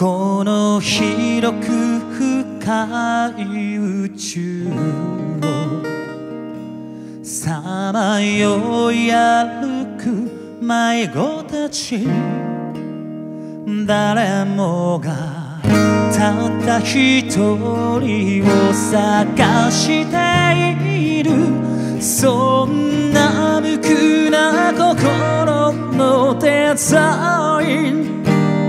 この広く深い宇宙をさまよい歩く迷子たち、誰もがたった一人を探している、そんな無垢な心のデザイン。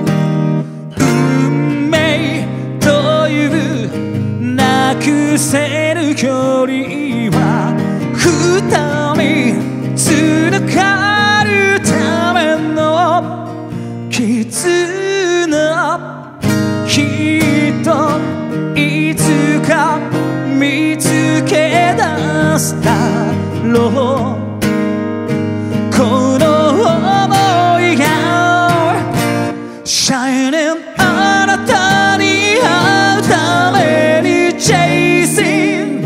運命というなくせる距離は二人つながるための絆。きっといつか見つけ出すだろう。この想いが Shining あなたに会うために Chasing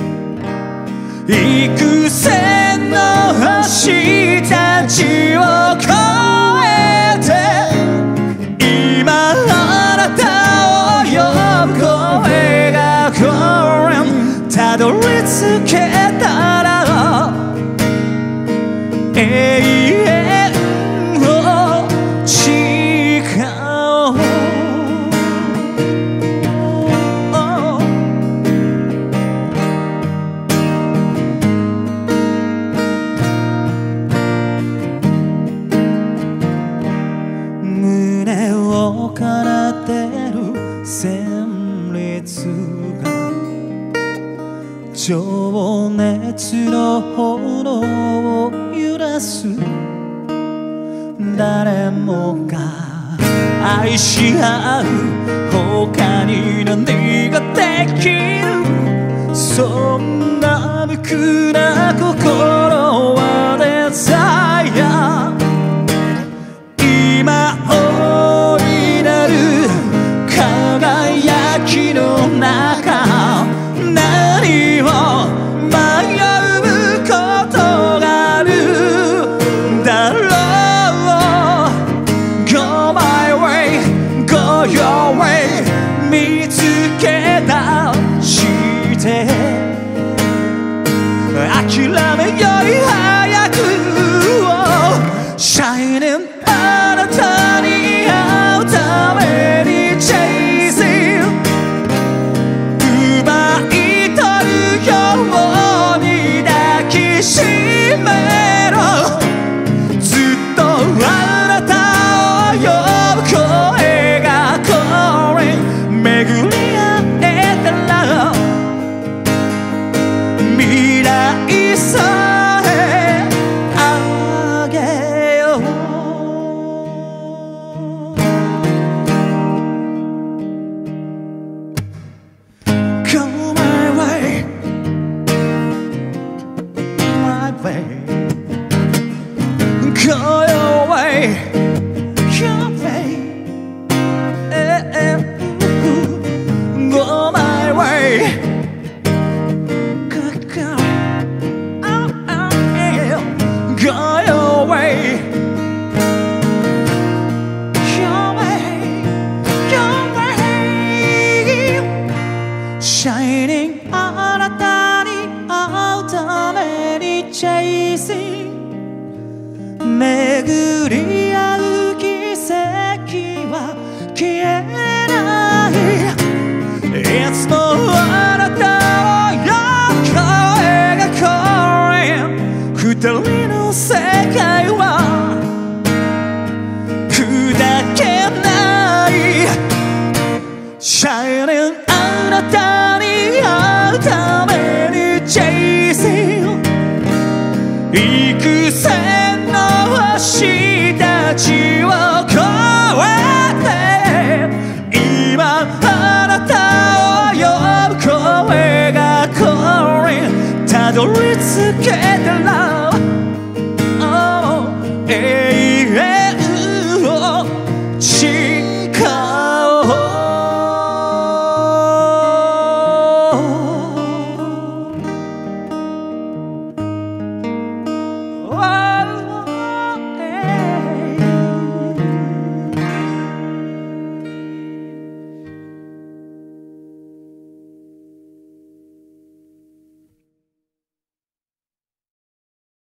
幾千の星たちを越えて、今あなたを呼ぶ声がこれたどり着けたら永遠を誓おう。胸を奏でる旋律が情熱の炎を揺らす。誰もが愛し合う他に何ができる。そんな無垢な心はデザイア。今大いなる輝きの中、何を迷うことがあるだろう。 Go my way, go your way 見つけ出して諦めより早く Shining あなたに会うために Chasing 奪い取るように抱きしめろ。ずっとあなたを呼ぶ声がこれ巡り合えたら未来さえあげよう。Go my way, my way, go your way